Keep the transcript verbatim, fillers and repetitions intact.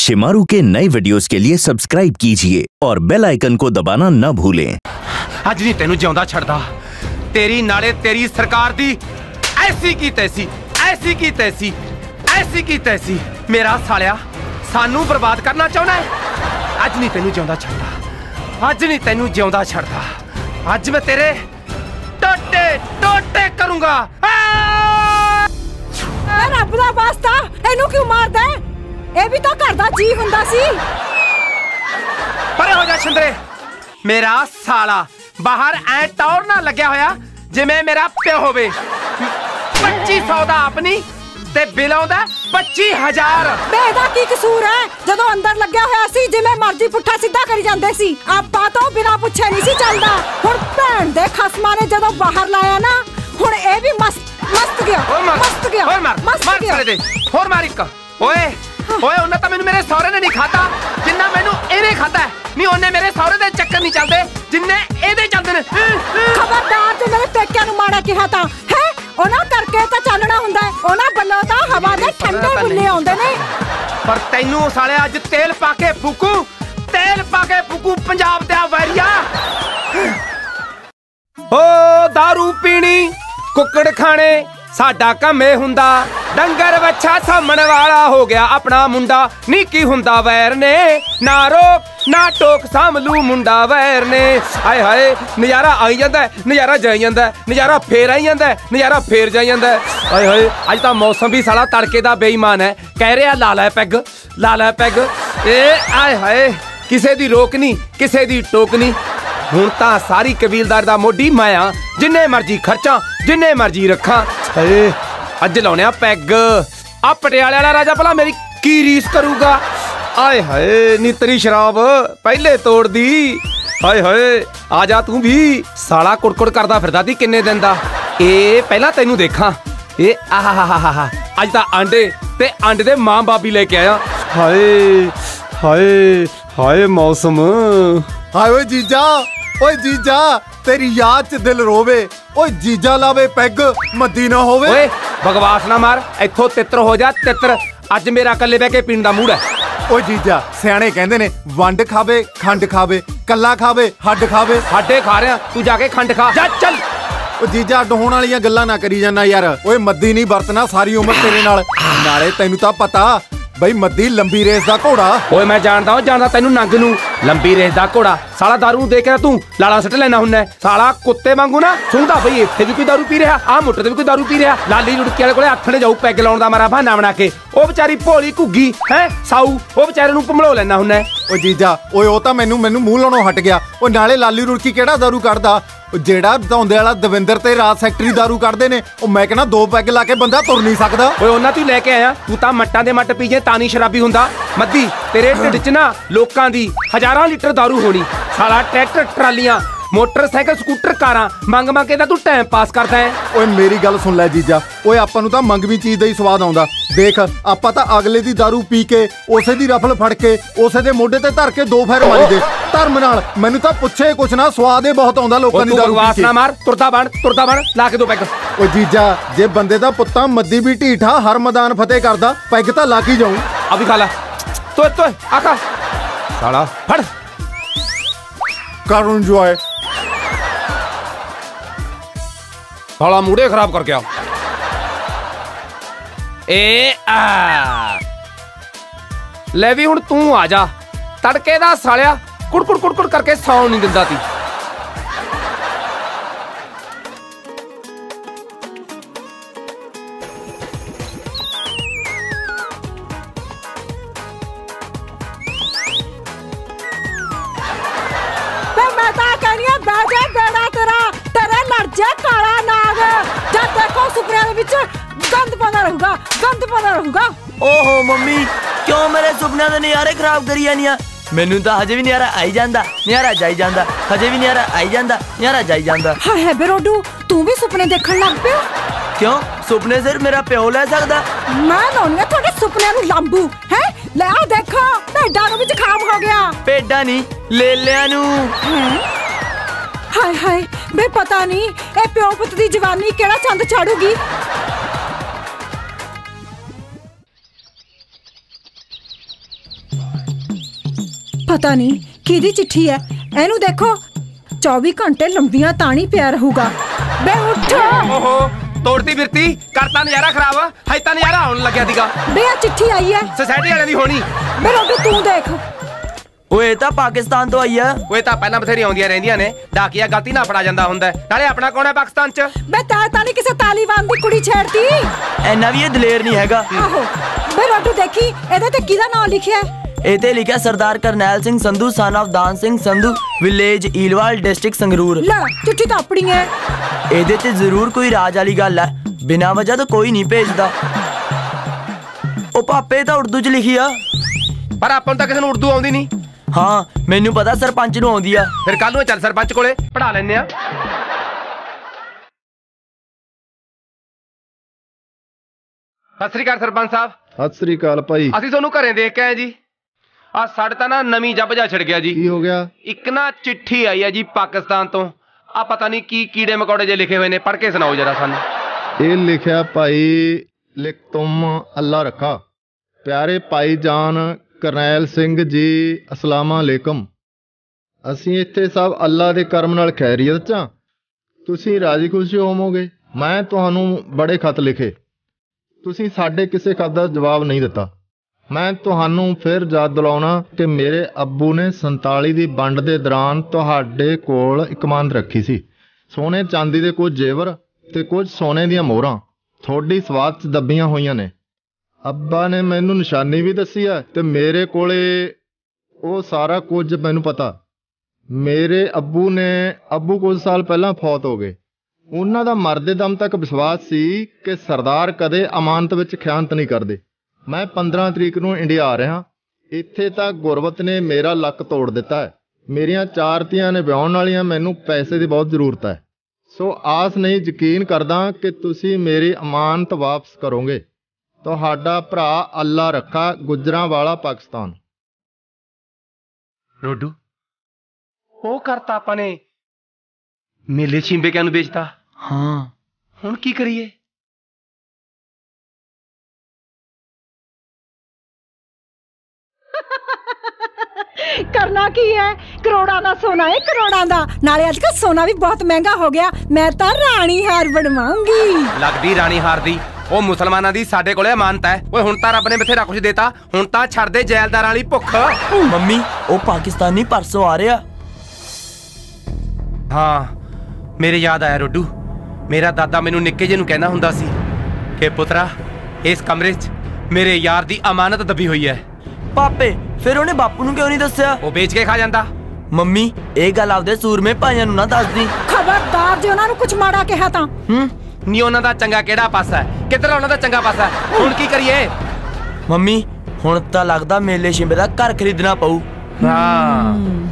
शिमारू के नए वीडियोस के लिए सब्सक्राइब कीजिए और बेल आइकन को दबाना न भूलें। अज नहीं तेनू जिउंदा छड़दा, तेरी नाले तेरी सरकार दी ऐसी की तैसी, ऐसी की तैसी, ऐसी की तैसी। मेरा सालिया सानू बर्बाद करना चाहना है। अज नहीं तेनू जिउंदा छड़दा, अज नहीं तेनू जिउंदा छड़दा। अज मैं तेरे टोटे टोटे करूंगा। रब दा वास्ता इनू क्यों मारदा है? ए भी तो घर दा जी हुंदा सी। परे हो जा छिंदरे, मेरा साला बाहर ऐ टौर ना लग्या होया जिवें मेरा प्यो होवे। पच्ची सौ दा अपनी ते बिल आउंदा पच्ची हजार। बेदा की कसूर है जदों अंदर लग्या होया सी जिवें मर्जी पुट्ठा सीधा करी जांदे सी। आपा तो बिना पुछे नहीं सी चलदा। हुण भैन दे खसमां ने जदों बाहर लाया ना, हुण ए भी मस्त मस्त गया, मस्त गया, और मार, मस्त मार गया। साले दे, और मार इक। ओए ओए उन्हें तो मैनू मेरे सौरे ने नहीं खाता जिन्ना मैनू इहने खाता है। नहीं उन्हें मेरे सौरे दे चक्कर नहीं चलते जिन्ने एदे चलते ने। खबरदार जे मेरे पेकियां नू माड़ा कहा तां है ओना करके तां चानना हुंदा है। ओना बल्लों तां हवा दे ठंडे बुल्ले आउंदे ने। पर तैनू साले अज तेल पाके फूकू, तेल पाके फूकू पंजाब दा वैरिया। ओ दारू पीनी कुकड़ खाने साडा काम ए हुंदा। डंगर बच्छा सामण वाला हो गया अपना मुंडा। नी की हुंदा वैर ने ना रोक ना टोक सामलू मुंडा वैर ने। हाय हाय नजारा आई जांदा है, नजारा जाई जांदा है, नजारा फेर आई जांदा है, नजारा फेर जाई जांदा है। हाय हाय अज तां मौसम भी साला तड़के दा बेईमान है। कह रहा ला लै पैग, ला लै पैग। ए हाय हाय किसे दी रोक नहीं, किसे दी टोक नहीं। हुण तां सारी कबीलदार दा मोढी मैं आ, जिन्ने मर्जी खर्चा जिन्ने मर्जी रखा। हाय अज लाउणे पैग। आ पटियाले वाला राजा भला मेरी की रीस करूगा। आए हाय नी तेरी शराब पहले तोड़ दी। हाय हाय आ जा तू भी। साला कुड़कुड़ करदा फिरदा दी किन्ने दिन दा। ए पहला तेनू देखा। ए आहा अज तां आंडे ते आंडे दे मां बाबी लेके आया। हाय हाय हाय मौसम। हाय ओए जीजा, ओए जीजा तेरी याद च दिल रोवे। ओए जीजा लावे पैग मद्दी ना होवे। ओए बकवास ना मार, इत्थों तित्र हो जा तित्र। अज मेरा कल्ले बह के पीण दा मूड है। ओए जीजा सियाणे कहंदे ने वंड खावे खंड खावे, कल्ला खावे हड्ड खावे। हाडे खा रहा तू जाके खंड खा जा चल। ओ जीजा अड होण वालियां गल्लां ना करी जाना यार। ओए मद्दी नहीं वरतना सारी उम्र तेरे नाल। नाले तैनू तां पता बई मद्दी लंबी रेस दा घोड़ा। ओए मैं जानदा हूं जानदा तैनू नंग नू लंबी रेस दा घोड़ा। साला दारू नू देख के तू लाला सट लेना हुन्ना। साला कुत्ते वांगू ना सुंघदा बई इत्थे भी कोई दारू पी रहा, आ मुट्टे ते भी कोई दारू पी रहा। लाली रुड़की वाले कोले आथणे जाऊ पैग लाउण दा मारा बहाना बना के। ओ बेचारी भोली घुग्गी है साऊ, ओ बेचारे नू भमलो लेना हुन्ना। ओ जीजा ओए ओ तां मैनू मैनू मूंह लाणों हट गया। ओ नाले लाली रुड़की किहड़ा दारू कढदा? जेड़ा धौंदे वाला दविंदर ते राज सैक्टरी दारू कढदे ने। ओ मैं कहना दो पैग ला के बंदा तुर नहीं सकदा। ओए उन्हां तू लेके आया, तू तां मट्टां दे मट्ट पी जे तां नहीं शराबी हुंदा। मद्दी तेरे ढिड च ना लोकां दी हजारां लीटर दारू होनी। साला ट्रैक्टर ट्रालियां मोटरसाइकिल स्कूटर कारां मंग मंग के तू टाइम पास करदा है। ओए मेरी गल सुन लै जीजा, ओए आपां नूं तां मंगवी चीज दा ही स्वाद आउंदा। देख आपां तां अगले दी दारू पी के उसे दी रफल फड़ के उसे दे मोढे ते धर के दो फेर मारी दे धर्म नाल। मैनू तां पुछे कुछ ना स्वाद ही बहुत आउंदा लोकां दी दारू पी के। ना मार तुरदा बन तुरदा बन ला के दो पैग। ओए जीजा जे बंदे दा पुत्ता मद्दी भी ढीठा हर मैदान फतेह करदा, पैग तां ला के जाऊं। अभी खा ला तो तो आका साला फड़ कर एंजॉय। साला मूडे खराब कर गया। ए आ ले भी हुण तू आ जा। तड़के दा सालिया कुड़कुड़ कुड़कुड़ करके सौं नहीं दिंदा ती। मैं तां कहनी बैठ जा बेड़ा तेरा तेरे लड़ जा काला नाग। जद देखो सुपने दे विच गंद पाना रहूगा, गंद पाना रहूगा। ओहो मम्मी क्यों मेरे सुपने दे नज़ारे खराब करी जानियां? मैनू तां हजे भी नज़ारा आई जांदा, नज़ारा जाई जांदा, हजे भी नज़ारा आई जांदा, नज़ारा जाई जांदा। हाय हाय बेरोडू तू भी सुपने देखण लग पिया? क्यों सुपने सिर्फ मेरा प्यो ले सकदा? मैं लाउणी तुहाडे सुपने नू लांबू है। ले आ देखो भेडां नू भी जुकाम हो गया। भेडां नहीं लेलियां नू। हाय हाय बे पता नहीं ए प्यो पुत दी जवानी केड़ा चंद चाड़ूगी। ਪਤਾ ਨਹੀਂ ਕਿਹਦੀ ਚਿੱਠੀ ਹੈ। ਇਹਨੂੰ ਦੇਖੋ चौबीस घंटे लंबियां तानी पिया रहूगा। बे उठ। ओहो तोड़ती फिरती करता नजारा खराब है ता नजारा आउन लग्या दीगा। बे आ चिट्ठी आई है सोसाइटी वाले दी होनी। बे रोटी तू देख। ओए ता पाकिस्तान तो आई है। ओए ता पहला बथेरी आउंदियां रहंदियां ने डाकिया गलती ना फड़ा जांदा हुंदा है। नाले अपना कौन है पाकिस्तान च? बे ता ता नहीं किसे तालिबान दी कुड़ी छेड़ती। एना भी ये दलेर नहीं हैगा। आहो बे रोटी देखी एदे ते किदा नाम लिखिया है? इते लिखा Sardar Karnail Singh Sandhu son of Dan Singh Sandhu village Ilwal district Sangrur. ला चिट्ठी तो अपनी है। एदे ते जरूर कोई राज वाली गल है। बिना वजह तो कोई नहीं भेजदा। ओ पापे तो उर्दू च लिखी आ पर अपन तो किसी नूं उर्दू आउंदी नहीं। हाँ मैनू पता सरपंच नूं आउंदी आ। फिर कल नूं चल सरपंच कोले पढ़ा लैने आ। सत श्री अकाल सरपंच साहब। सत श्री अकाल भाई। ਅਸੀਂ ਤੁਹਾਨੂੰ ਘਰੇ ਦੇਖ ਕੇ ਆਏ ਜੀ। ਆ ਸਾਡੇ ਤਾਂ ਨਾ ਨਵੀਂ ਜੱਬ ਜਾ ਛਿੜ ਗਿਆ ਜੀ। ਕੀ ਹੋ ਗਿਆ? ਇੱਕ ਨਾ ਚਿੱਠੀ ਆਈ ਹੈ ਜੀ ਪਾਕਿਸਤਾਨ ਤੋਂ। ਆ ਪਤਾ ਨਹੀਂ ਕੀ ਕੀੜੇ ਮਕੌੜੇ ਜੇ ਲਿਖੇ ਹੋਏ ਨੇ, ਪੜ੍ਹ ਕੇ ਸੁਣਾਓ ਜਰਾ ਸਾਨੂੰ। ਇਹ ਲਿਖਿਆ ਭਾਈ ਲਿਖ ਤੁਮ ਅੱਲਾ ਰੱਖਾ ਪਿਆਰੇ ਭਾਈ ਜਾਨ ਕਰਨੈਲ ਸਿੰਘ ਜੀ ਅਸਲਾਮ ਅਲੈਕਮ। ਅਸੀਂ ਇੱਥੇ ਸਭ ਅੱਲਾ ਦੇ ਕਰਮ ਨਾਲ ਖੈਰੀਅਤ 'ਚ ਹਾਂ। ਤੁਸੀਂ ਰਾਜੀ ਖੁਸ਼ੀ ਹੋਵੋਗੇ। ਮੈਂ ਤੁਹਾਨੂੰ ਬੜੇ ਖਤ ਲਿਖੇ, ਤੁਸੀਂ ਸਾਡੇ ਕਿਸੇ ਖਤ ਦਾ ਜਵਾਬ ਨਹੀਂ ਦਿੱਤਾ। ਮੈਂ ਤੁਹਾਨੂੰ ਫਿਰ ਯਾਦ ਦਿਲਾਉਣਾ ਕਿ ਮੇਰੇ ਅੱਬੂ ਨੇ ਸੰਤਾਲੀ ਦੀ ਵੰਡ ਦੇ ਦੌਰਾਨ ਤੁਹਾਡੇ ਕੋਲ ਇੱਕ ਮੰਦ ਰੱਖੀ ਸੀ। ਸੋਨੇ ਚਾਂਦੀ ਦੇ ਕੁਝ ਜੇਵਰ ਤੇ ਕੁਝ ਸੋਨੇ ਦੀਆਂ ਮੋਹਰਾਂ ਤੁਹਾਡੀ ਸਵਾਦ 'ਚ ਦੱਬੀਆਂ ਹੋਈਆਂ ਨੇ। ਅੱਬਾ ਨੇ ਮੈਨੂੰ ਨਿਸ਼ਾਨੀ ਵੀ ਦੱਸੀ ਹੈ ਤੇ ਮੇਰੇ ਕੋਲੇ ਉਹ ਸਾਰਾ ਕੁਝ ਮੈਨੂੰ ਪਤਾ। ਮੇਰੇ ਅੱਬੂ ਨੇ ਅੱਬੂ ਕੁਝ ਸਾਲ ਪਹਿਲਾਂ ਫੌਤ ਹੋ ਗਏ। ਉਹਨਾਂ ਦਾ ਮਰਦੇ ਦਮ ਤੱਕ ਵਿਸ਼ਵਾਸ ਸੀ ਕਿ ਸਰਦਾਰ ਕਦੇ ਅਮਾਨਤ ਵਿੱਚ ਖਿਆਨਤ ਨਹੀਂ ਕਰਦੇ। ਮੈਂ ਪੰਦਰਾਂ ਤਰੀਕ ਨੂੰ ਇੰਡੀਆ ਆ ਰਿਹਾ। ਇੱਥੇ ਤਾਂ ਗੁਰਬਤ ਨੇ ਮੇਰਾ ਲੱਕ ਤੋੜ ਦਿੱਤਾ ਹੈ। ਮੇਰੀਆਂ ਚਾਰ ਧੀਆਂ ਨੇ ਵਿਆਹੁਣ ਵਾਲੀਆਂ, ਮੈਨੂੰ ਪੈਸੇ ਦੀ ਬਹੁਤ ਜ਼ਰੂਰਤ ਹੈ। ਸੋ ਆਸ ਨਹੀਂ, ਯਕੀਨ ਕਰਦਾ ਕਿ ਤੁਸੀਂ ਮੇਰੀ ਅਮਾਨਤ ਵਾਪਸ ਕਰੋਗੇ। ਤੁਹਾਡਾ ਭਰਾ ਅੱਲਾ ਰੱਖਾ, ਗੁਜਰਾਂਵਾਲਾ ਪਾਕਿਸਤਾਨ। ਰੋਡੂ ਉਹ ਕਰਤਾ ਆਪਾਂ ਨੇ, ਮੇਲੇ ਛਿੰਬੇ ਕਿਆਂ ਨੂੰ ਵੇਚਤਾ। हाँ ਹੁਣ ਕੀ ਕਰੀਏ? करना की है, करोड़ा दा सोना है, करोड़ा दा। नाले आजकल सोना भी बहुत महंगा हो गया। मैं तो रानी हार बनवाऊंगी। ਲੱਗਦੀ ਰਾਣੀ ਹਾਰ ਦੀ। ਉਹ ਮੁਸਲਮਾਨਾਂ ਦੀ ਸਾਡੇ ਕੋਲੇ ਅਮਾਨਤ ਹੈ। ਓਏ ਹੁਣ ਤਾਂ ਰੱਬ ਨੇ ਬਥੇਰਾ ਕੁਝ ਦੇਤਾ, ਹੁਣ ਤਾਂ ਛੱਡ ਦੇ ਜੈਲਦਾਰਾਂ ਵਾਲੀ ਭੁੱਖ। मम्मी ओ पाकिस्तानी परसों आ रहा। ਹਾਂ ਮੇਰੇ ਯਾਦ ਆਇਆ ਰੋਡੂ। ਮੇਰਾ ਦਾਦਾ ਮੈਨੂੰ ਨਿੱਕੇ ਜਿਹੇ ਨੂੰ ਕਹਿੰਦਾ ਹੁੰਦਾ ਸੀ ਕਿ ਪੁੱਤਰਾ ਇਸ ਕਮਰੇ 'ਚ ਮੇਰੇ ਯਾਰ ਦੀ ਅਮਾਨਤ ਦੱਬੀ ਹੋਈ ਹੈ। पापे फिर उन्हें बापू ਨੂੰ ਕਿਉਂ ਨਹੀਂ ਦੱਸਿਆ? ਉਹ ਵੇਚ ਕੇ ਖਾ ਜਾਂਦਾ। ਮੰਮੀ ਇਹ ਗੱਲ ਆਪਦੇ ਸੂਰਮੇ ਭਾਈਆਂ ਨੂੰ ਨਾ ਦੱਸਦੀ। ਖਬਰਦਾਰ ਜੇ ਉਹਨਾਂ ਨੂੰ ਕੁਝ ਮਾੜਾ ਕਿਹਾ ਤਾਂ। ਹੂੰ ਨੀ ਉਹਨਾਂ ਦਾ ਚੰਗਾ ਕਿਹੜਾ ਪਾਸਾ ਹੈ? ਕਿੱਧਰ ਉਹਨਾਂ ਦਾ ਚੰਗਾ ਪਾਸਾ? ਹੁਣ ਕੀ ਕਰੀਏ? ਮੰਮੀ ਹੁਣ ਤਾਂ ਲੱਗਦਾ ਮੇਲੇ ਸ਼ਿੰਬੇ ਦਾ ਘਰ ਖਰੀਦਣਾ ਪਊ। ਹਾਂ